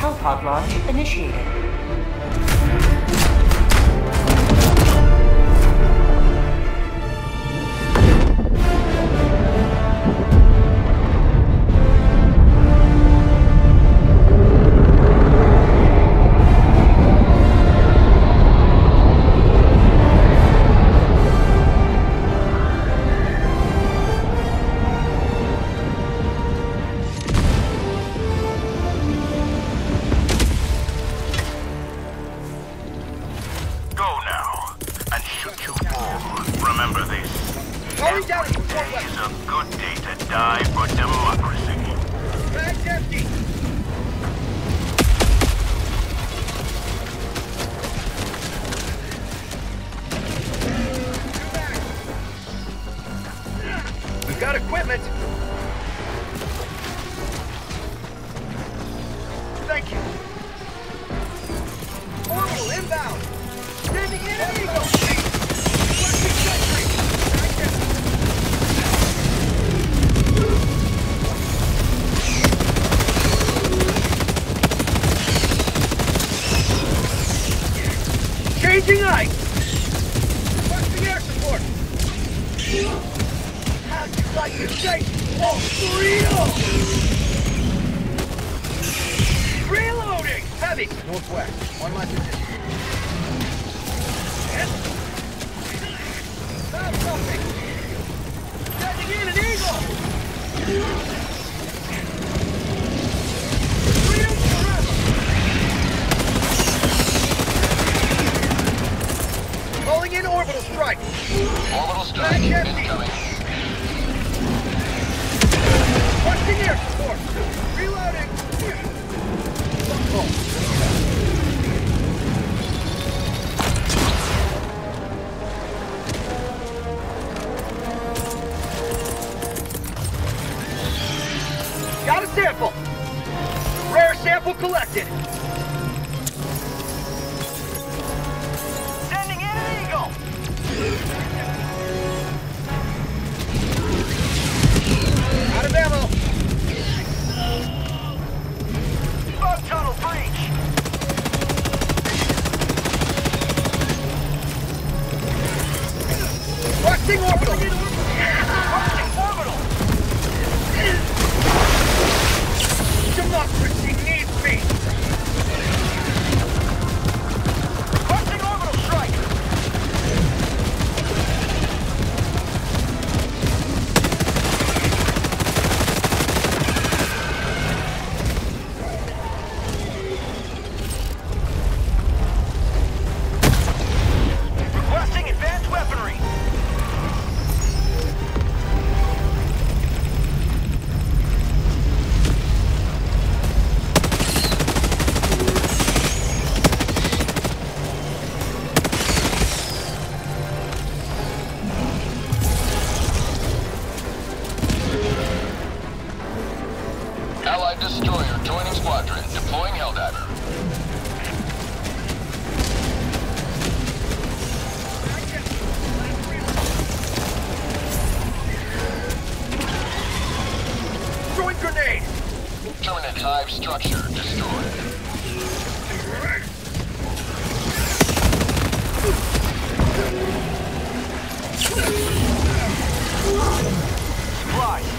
pod launch initiated. Got equipment! Thank you! Orbital inbound! Sending in an Eagle! Requesting sentry! Changing ice! Requesting air support! Like to say, oh, real! Reloading! Heavy! Northwest, on my position. Found something! Sending in an Eagle! Freedom forever! Calling in orbital strike! Orbital strike incoming. Requesting air support! Reloading! Got a sample! Rare sample collected! Sending in an Eagle! Out of ammo! Bug tunnel breach! Requesting orbital! Requesting orbital! Democracy needs me! Requesting orbital strike! Requesting advanced weaponry! Allied destroyer joining squadron, deploying Helldiver. Throwing grenade! Terminate hive structure destroyed. Supply!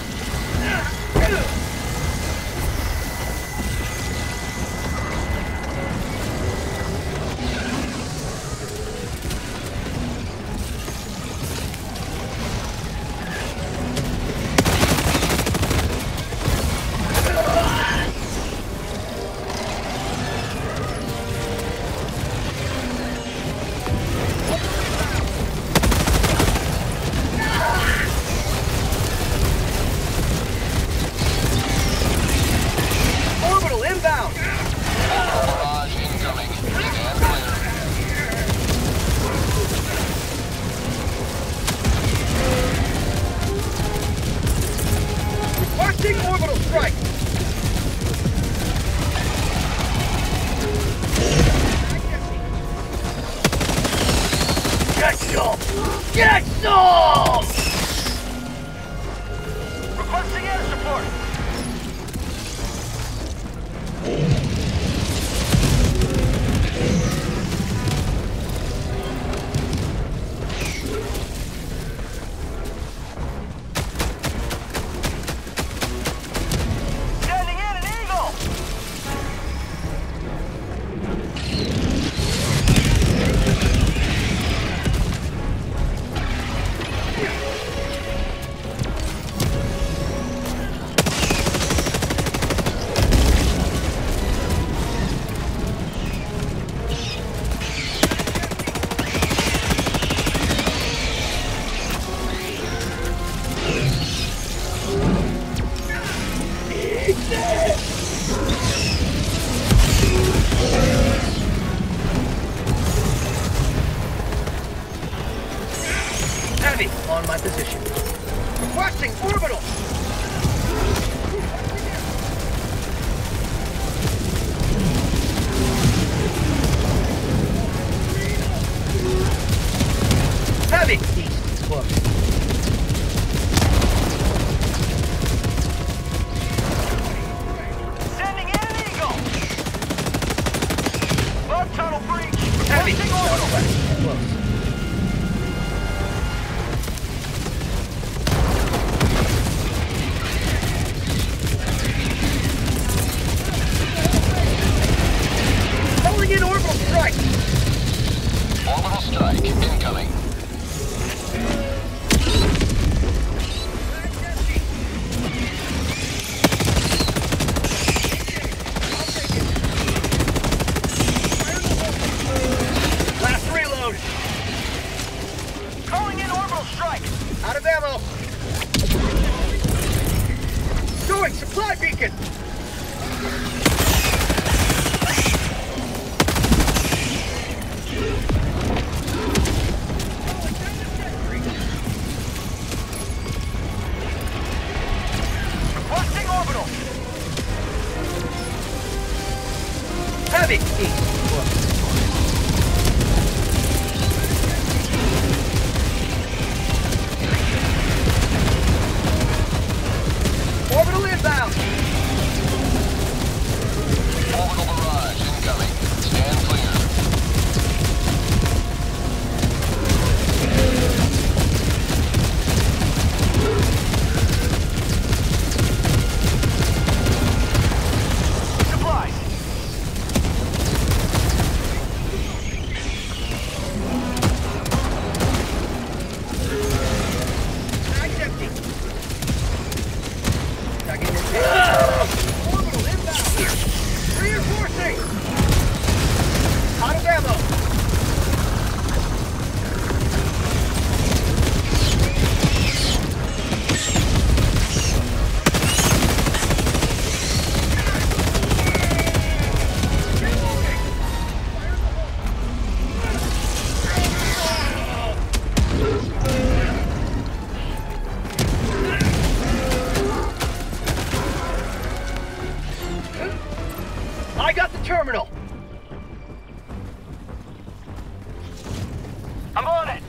Heavy on my position. Requesting orbital. Heavy. East. Close. Sending in an Eagle! Bug tunnel breach! Heavy. Requesting orbital! Southwest. Close. Calling in orbital strike. Orbital strike incoming. Last reload. Calling in orbital strike! Out of ammo. Going supply beacon. Requesting orbital! Heavy. East. Close. Orbital inbound. Orbital barrage incoming. Stand clear. Supplies! Mag's empty. Tugging it in. Orbital inbound. Reinforcing. Out of ammo. I got the terminal. I'm on it!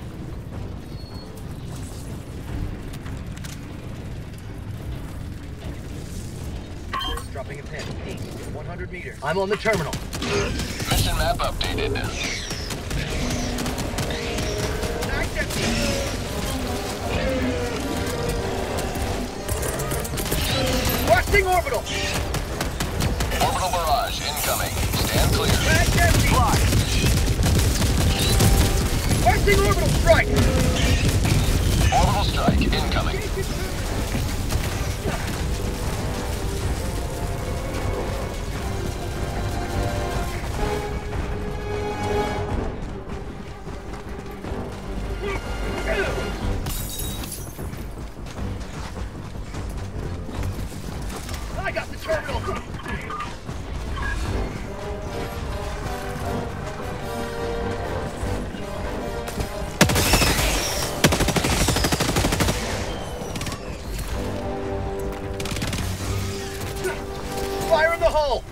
Dropping a pin. East. 100 meters. I'm on the terminal. Mission map updated. Mag's empty. Requesting orbital. Orbital barrage incoming. Stand clear. Mag's empty. Supplies! Requesting orbital strike. Orbital strike incoming. I got the terminal. Fire in the hole.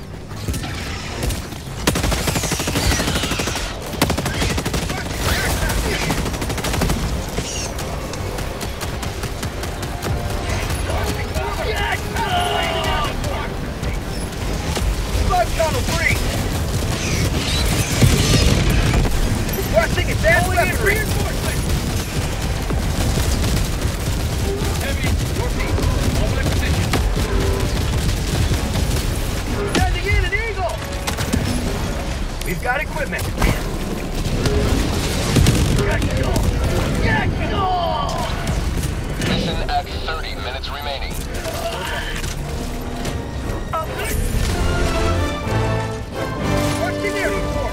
Bug tunnel breach. Requesting advanced weaponry. Heavy, northeast. On my position. Sending in an Eagle. We've got equipment. Mission at 30 minutes remaining. Requesting air support.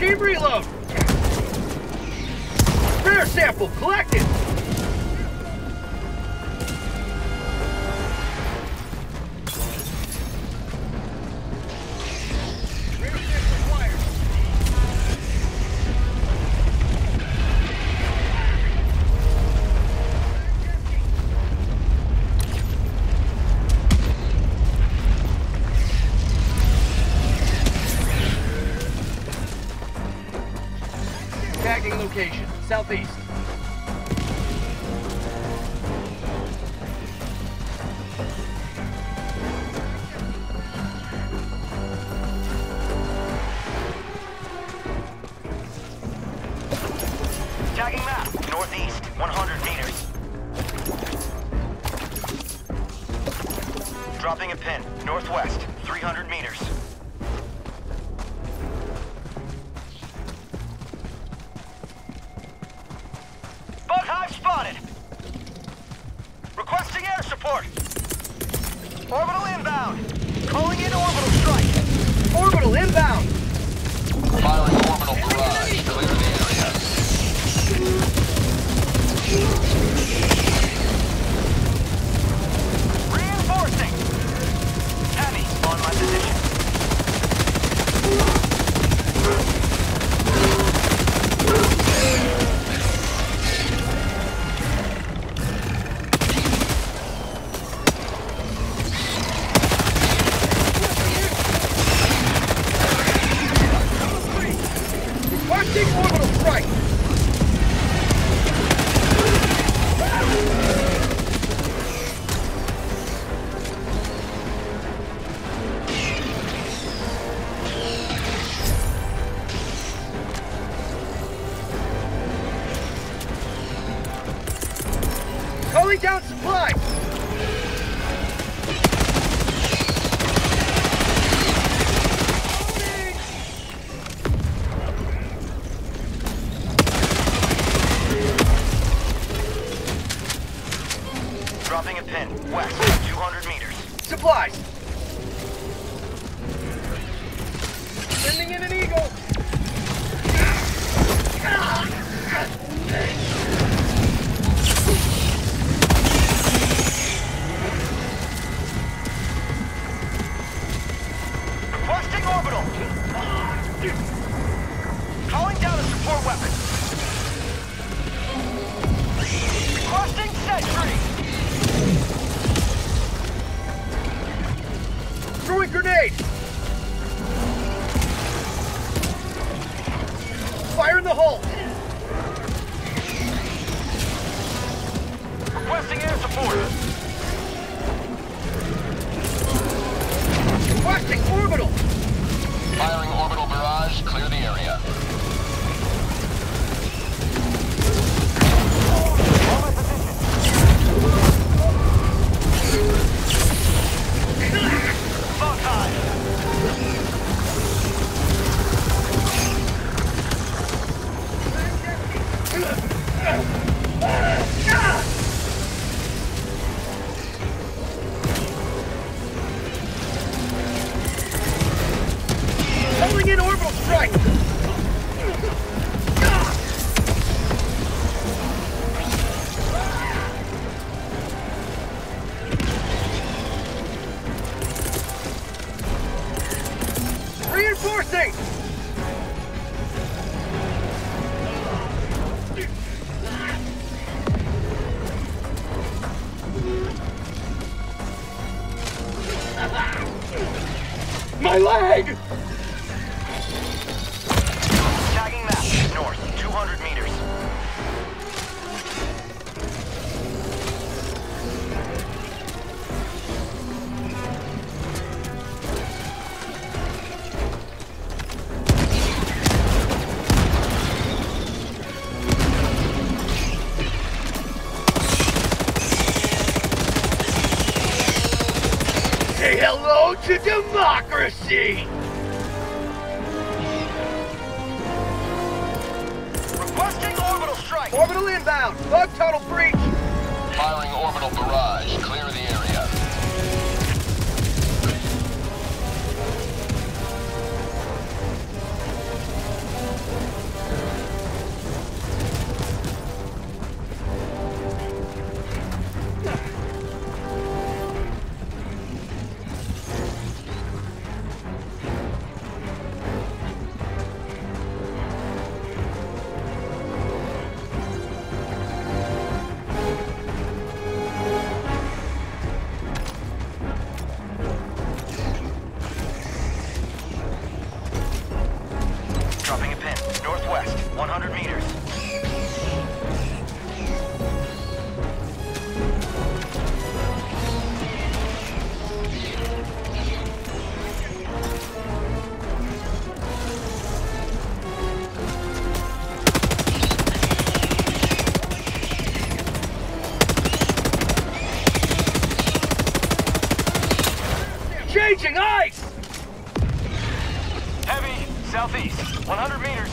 Team reload! Rare sample collected! Tagging location, southeast. Tagging map, northeast, 100 meters. Dropping a pin, northwest, 300 meters. Bug hive spotted! Requesting air support! Orbital inbound! Calling in orbital strike! Orbital inbound! Firing orbital barrage. Clear the area. Reinforcing! Heavy on my position. Requesting orbital strike! Calling down supplies! Dropping a pin, west, 200 meters. Supplies! Sending in an eagle! Requesting orbital! Calling down a support weapon. Requesting sentry! Throwing grenade! Fire in the hole! Requesting air support. Requesting orbital! Firing orbital barrage. Clear the area. Bug hive. Calling in orbital strike! Reinforcing! My leg! Tagging map, north, 200 meters. Say hello to democracy! Requesting orbital strike. Orbital inbound! Bug tunnel breach! Firing orbital barrage. Clear the area. changing ice! Heavy, southeast, 100 meters.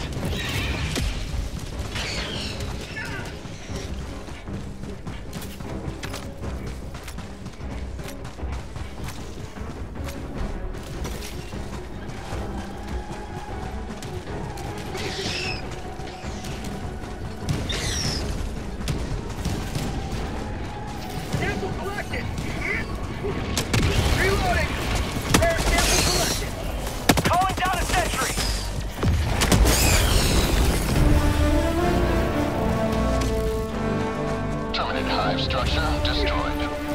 Sample collected! Reloading! Rare sample collected! Calling down a sentry. Terminate hive structure destroyed.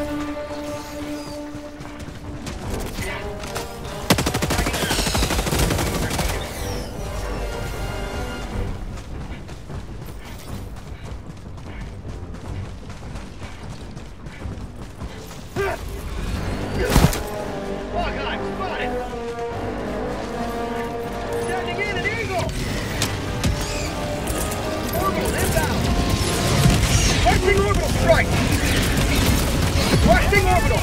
Bug hive spotted! Sending in an eagle! Orbital inbound! Requesting orbital strike! Requesting orbital!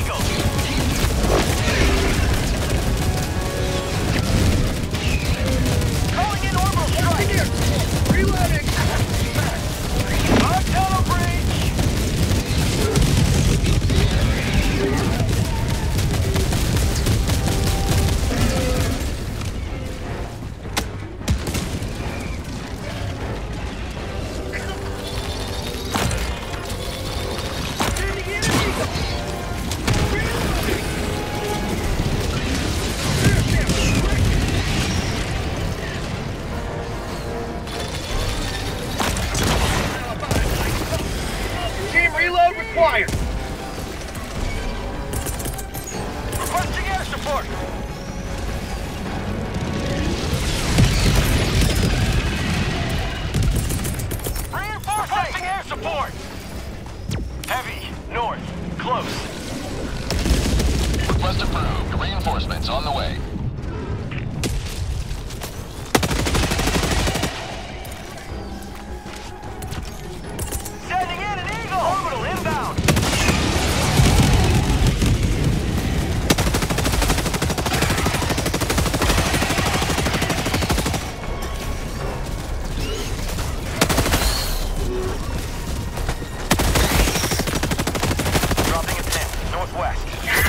Calling in orbital strike. Engineer! Reloading! Bug tunnel breach. Sending in an eagle! Reloading! Rare sample collected! Team reload required! Requesting air support. Requesting air support. Heavy, north, close. Request approved. Reinforcements on the way. Sending in an eagle. Orbital inbound. Dropping a pin, northwest.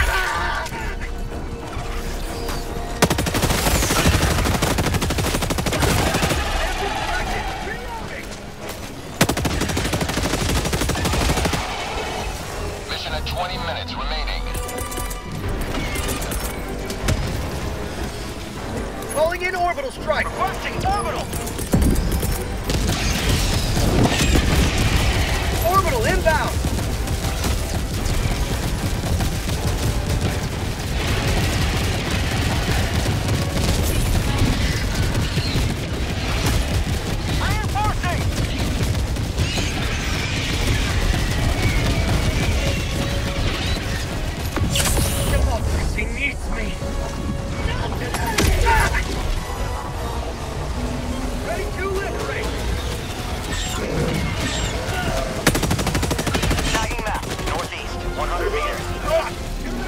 Mission at 20 minutes remaining. Calling in orbital strike! Requesting orbital. Orbital inbound! Reinforcing. Democracy needs me! Ready to liberate! Tagging map, northeast, 100 meters.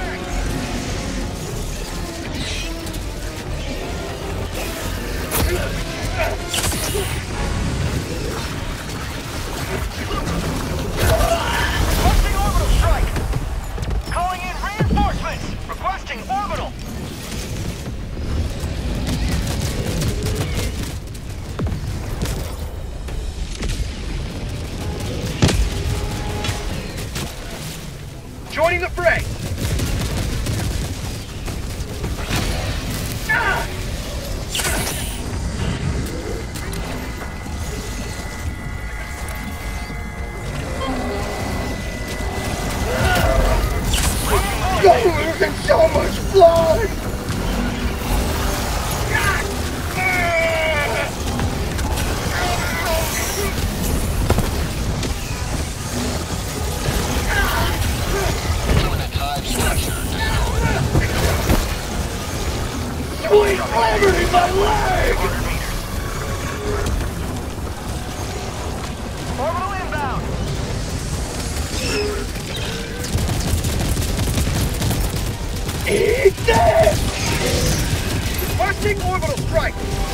Requesting orbital strike. Calling in reinforcements. Requesting orbital. Joining the fray! You're losing so much blood! Terminate hive structure destroyed. Sweet liberty, my leg! 100 meters. Orbital inbound. Eat this! Requesting orbital strike!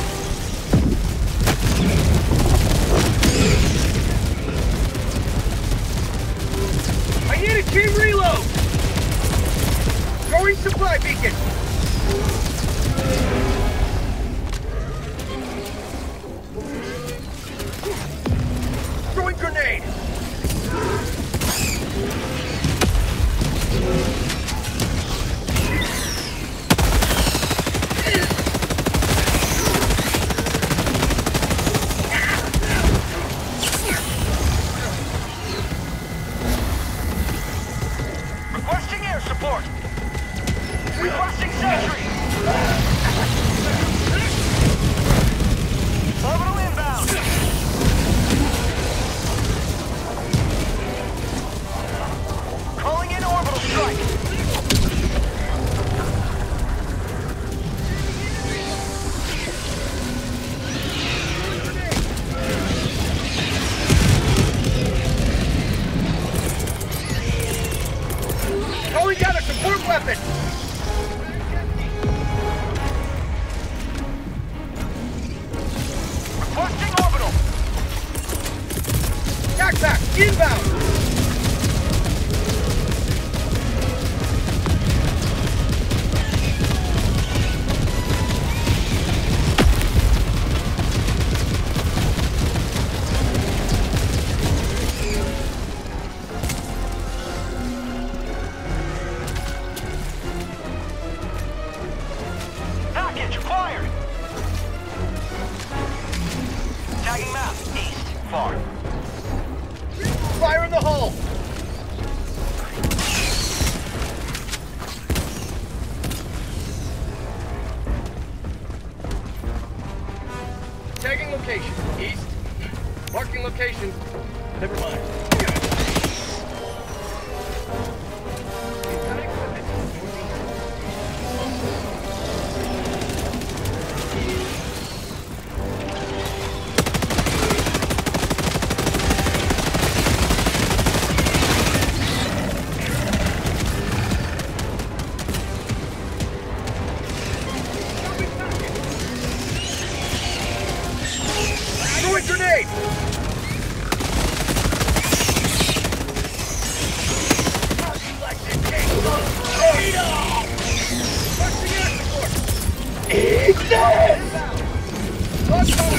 I need a team reload! Throwing supply beacon! Throwing grenade! Requesting air support. Requesting sentry. Orbital inbound. Calling in orbital strike. Calling down a support weapon! Requesting orbital. Backpack, inbound! Package acquired. Tagging map. East. Far. Fire in the hole! Tagging location. East. Marking location. Never mind. Throwing grenade! Eat this! Let's go,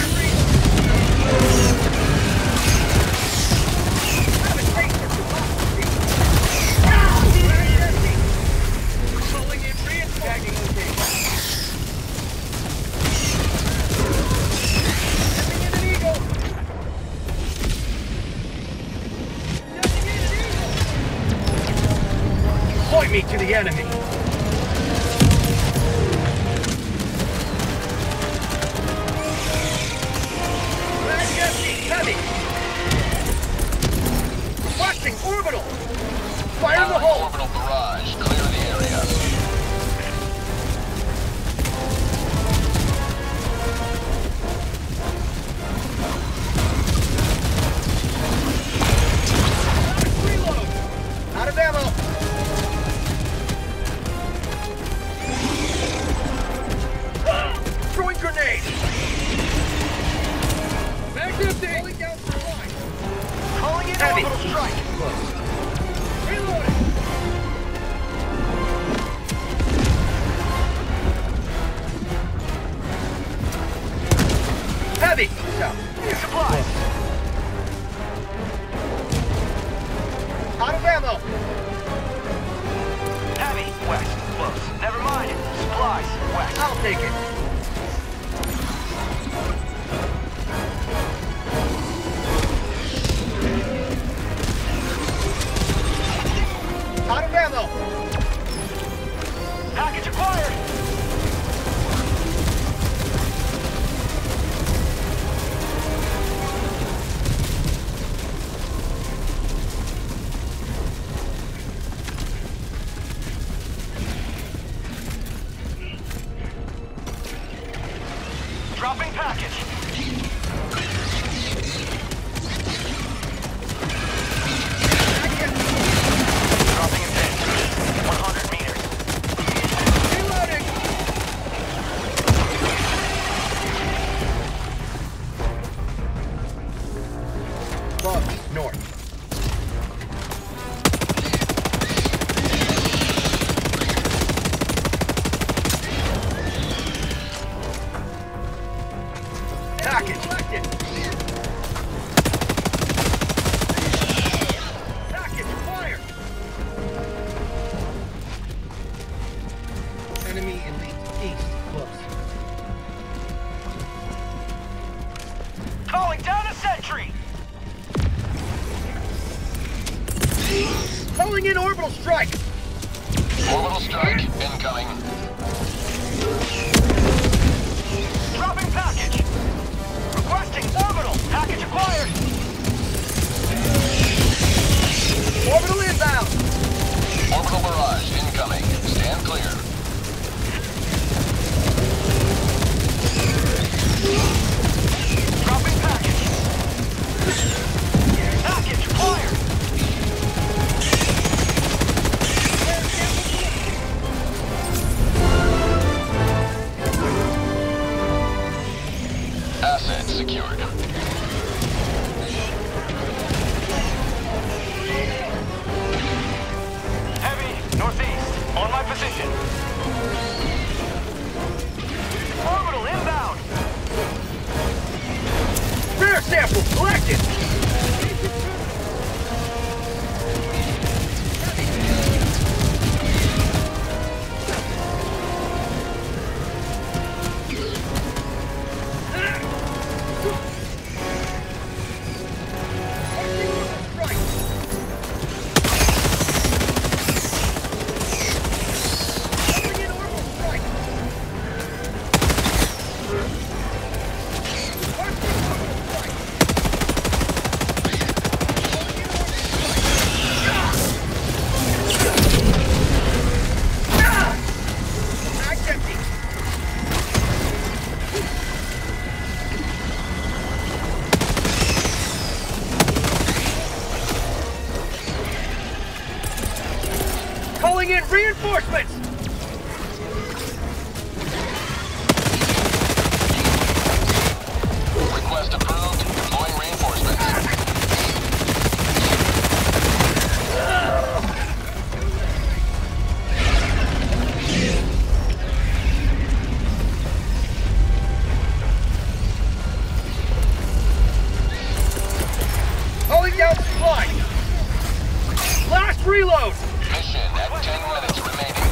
calling in tagging location. Sending in an eagle. Point me to the enemy. Flag empty, heavy. Watching orbital. Fire in the hole. Orbital barrage. Clear the area. Reload. Out of ammo. Throwing grenade. Back empty. Pulling down supply. Calling in Heavy. orbital strike. Reloading. Heavy. South. Supplies. Out of ammo. Heavy. West. Close. Never mind. Supplies. West. I'll take it. Out of ammo. Package acquired. Dropping package. Dropping in pin. 100 meters. Package collected! Package acquired! Enemy elite east close. Calling down a sentry! Calling in orbital strike! Orbital strike incoming. Dropping package! Requesting orbital! Package acquired! Orbital inbound! Orbital barrage incoming. Stand clear. Dropping package! Package acquired! Asset secured. Heavy, northeast, on my position. Orbital inbound! Rare sample collected! Calling in reinforcements! Request approved. Deploying reinforcements. Calling down supply! Last reload! Mission at 10 minutes remaining.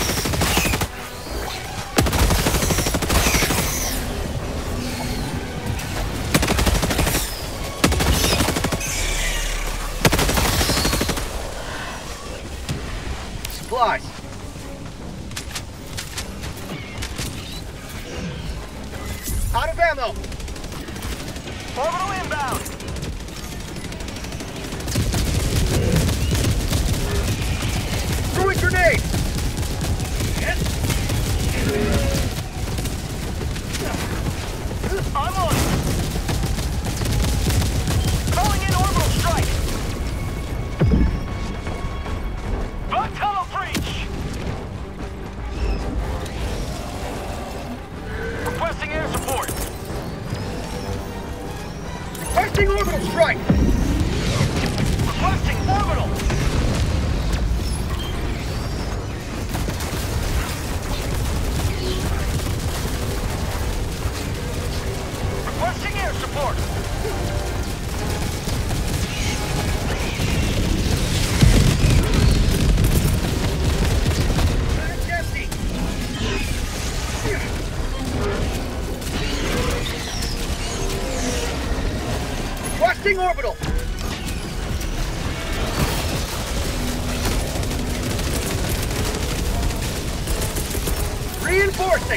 Supplies. Out of ammo! Orbital inbound! Throwing grenade! I'm on it! Calling in orbital strike! Bug tunnel breach! Requesting air support! Requesting orbital strike! Requesting orbital! Requesting air support! That's empty! Requesting orbital! Reinforcing!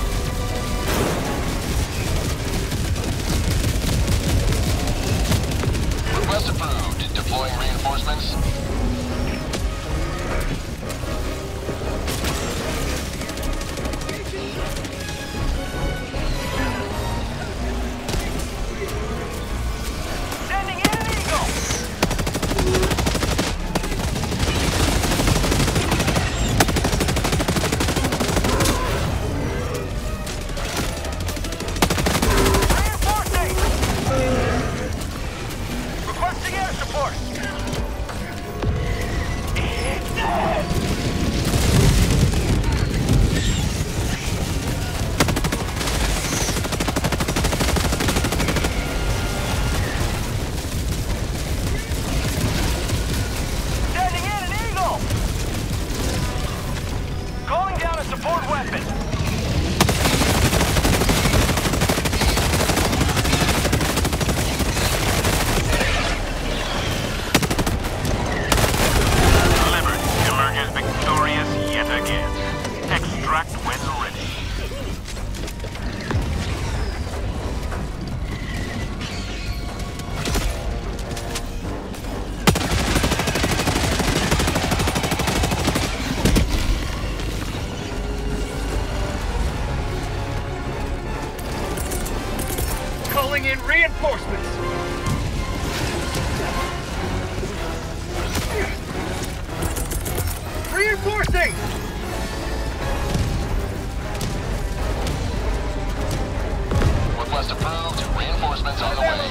Request approved. Deploying reinforcements. Sending in an eagle! Reinforcing! Requesting air support! Calling in reinforcements. Reinforcing! Request approved. Reinforcements on the way.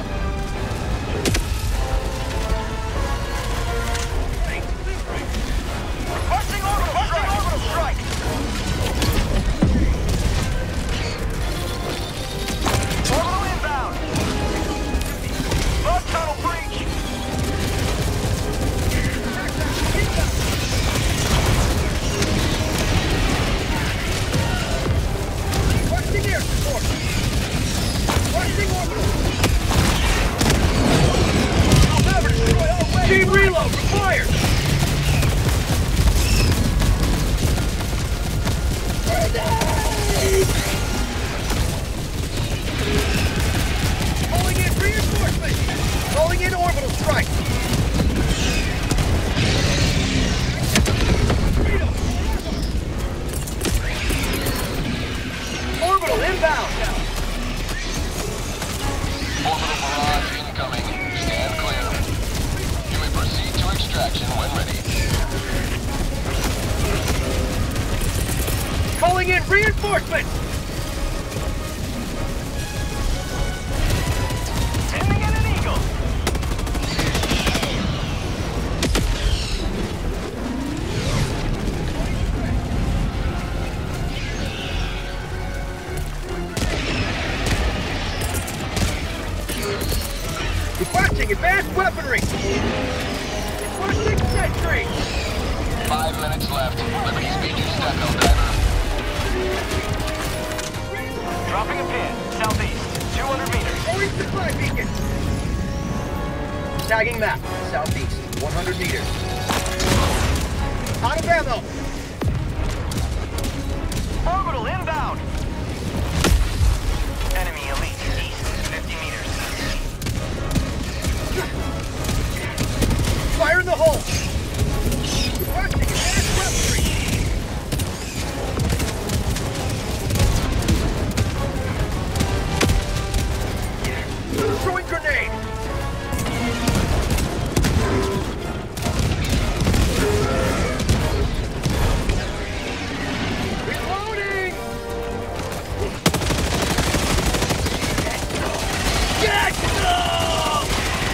Requesting orbital strike. Orbital inbound. Bug tunnel breach. Requesting air support. Requesting orbital. I'll never destroy all way. Team reload required. Calling in reinforcements! Calling in orbital strike! Orbital inbound! Orbital barrage incoming. Stand clear. You may proceed to extraction when ready. Calling in reinforcements! Sending in an eagle. Requesting advanced weaponry! Requesting sentry! 5 minutes left. Liberty speed to Stacko, diver. Dropping a pin. Southeast. 200 meters. Going supply beacon! Tagging map. Southeast. 100 meters. Out of ammo! Orbital inbound. Enemy elite. East. 50 meters. Fire in the hole! Requesting advanced weaponry! Throwing grenade! Reloading! Get some!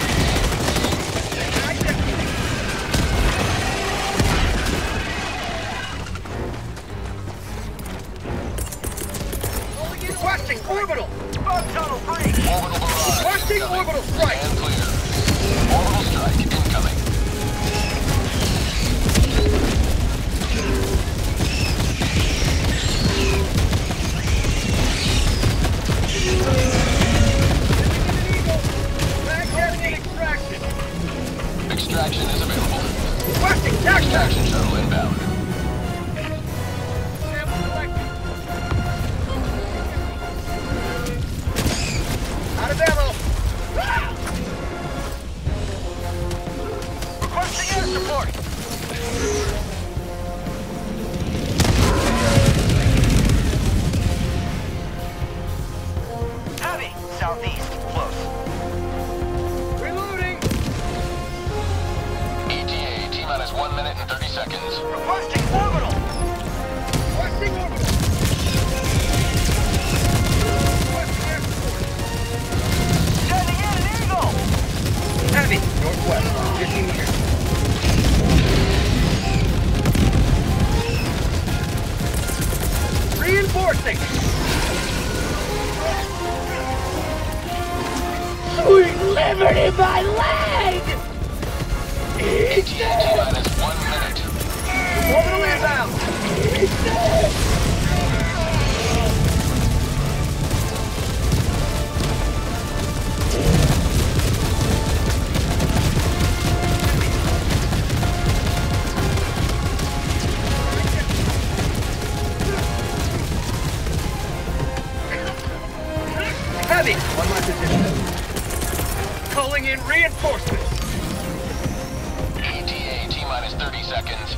Requesting orbital! Bug tunnel breach. Orbital barrage Requesting incoming. orbital strike! Stand clear. Orbital strike incoming. Magnetic extraction! Extraction is available. Requesting tac Extraction shuttle inbound. Out of ammo! Requesting air support. Heavy. Southeast. Close. Reloading! ETA T-minus 1 minute and 30 seconds. Requesting orbital. Requesting orbital! Requesting air support! Sending in an eagle. Heavy! Northwest, 50 meters. Reinforcing! Sweet liberty, my leg! ETA T-minus 1 minute. Orbital inbound! Heavy! On my position. Calling in reinforcements! ETA T-minus 30 seconds.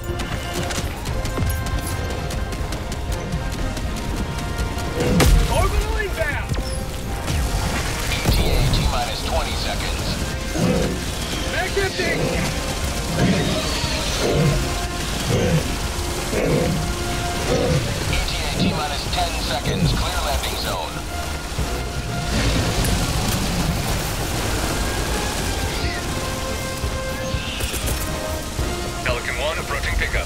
Orbital inbound! ETA Shifting! ETA T-minus 10 seconds. Clear landing zone. Pelican 1 approaching pickup.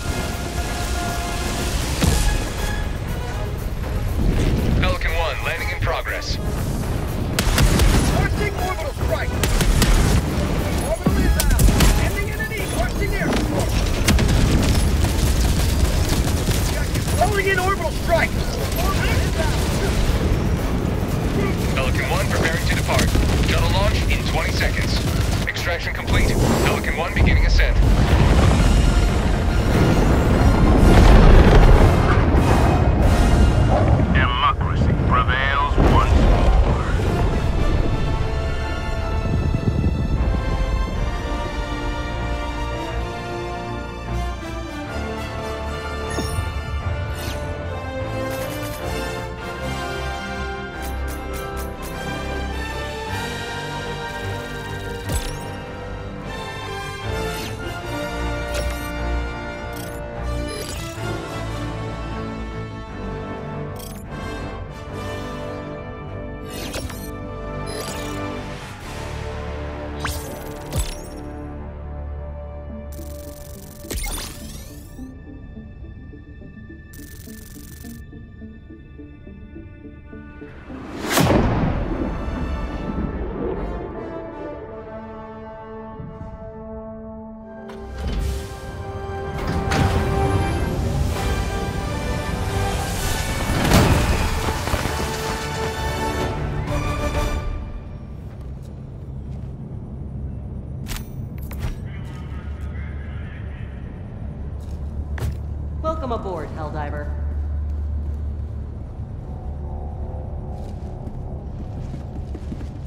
Pelican 1 landing in progress. Requesting orbital strike! Orbital inbound! Ending in an E! Requesting air support! Rolling in orbital strike! Orbital inbound! Pelican 1 preparing to depart. Shuttle launch in 20 seconds. Extraction complete. Pelican 1 beginning ascent. Democracy prevails once more. Welcome aboard, Helldiver.